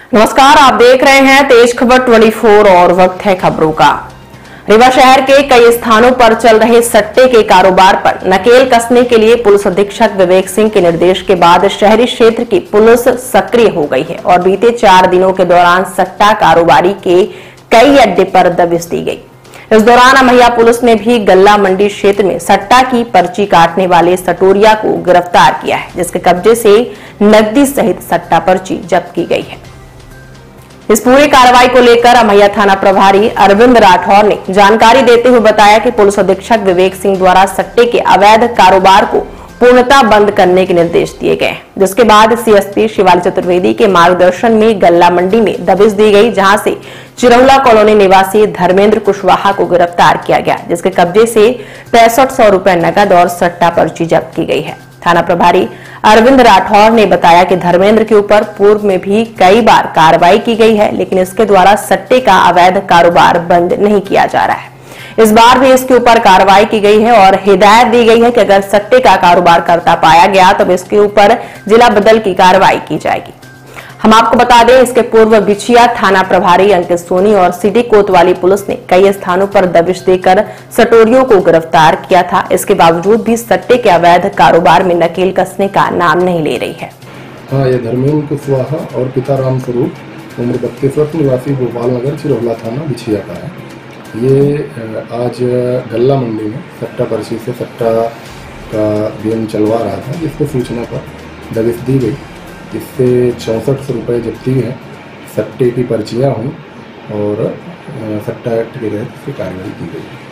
नमस्कार, आप देख रहे हैं तेज खबर 24 और वक्त है खबरों का। रीवा शहर के कई स्थानों पर चल रहे सट्टे के कारोबार पर नकेल कसने के लिए पुलिस अधीक्षक विवेक सिंह के निर्देश के बाद शहरी क्षेत्र की पुलिस सक्रिय हो गई है और बीते 4 दिनों के दौरान सट्टा कारोबारी के कई अड्डे पर दबिश दी गई। इस दौरान अमैया पुलिस ने भी गल्ला मंडी क्षेत्र में सट्टा की पर्ची काटने वाले सटोरिया को गिरफ्तार किया है, जिसके कब्जे से नकदी सहित सट्टा पर्ची जब्त की गई है। इस पूरी कार्रवाई को लेकर अमैया थाना प्रभारी अरविंद राठौर ने जानकारी देते हुए बताया कि पुलिस अधीक्षक विवेक सिंह द्वारा सट्टे के अवैध कारोबार को पूर्णतः बंद करने के निर्देश दिए गए, जिसके बाद सीएसपी शिवाली चतुर्वेदी के मार्गदर्शन में गल्ला मंडी में दबिश दी गई, जहां से चिरौला कॉलोनी निवासी धर्मेंद्र कुशवाहा को गिरफ्तार किया गया, जिसके कब्जे से 6500 रुपए नकद और सट्टा पर्ची जब्त की गई है। थाना प्रभारी अरविंद राठौर ने बताया कि धर्मेंद्र के ऊपर पूर्व में भी कई बार कार्रवाई की गई है, लेकिन इसके द्वारा सट्टे का अवैध कारोबार बंद नहीं किया जा रहा है। इस बार भी इसके ऊपर कार्रवाई की गई है और हिदायत दी गई है कि अगर सट्टे का कारोबार करता पाया गया तो इसके ऊपर जिला बदल की कार्रवाई की जाएगी। हम आपको बता दें, इसके पूर्व बिछिया थाना प्रभारी अंकित सोनी और सिटी कोतवाली पुलिस ने कई स्थानों पर दबिश देकर सटोरियों को गिरफ्तार किया था। इसके बावजूद भी सट्टे के अवैध कारोबार में नकेल कसने का नाम नहीं ले रही है। हाँ, ये धर्मेंद्र कुशवाहा और पिता राम स्वरूप उम्र 32 वर्ष निवासी गोपाल नगर चिरौला थाना बिछिया का है। ये आज गल्ला मंडी में सट्टा पर्ची से सट्टा का गेम चलवा रहा था, जिसको सूचना पर दबिश दी गई। इससे 6400 रुपये जब्ती है, सट्टे की पर्चियाँ हुई और सट्टा एक्ट के तहत कार्रवाई की गई।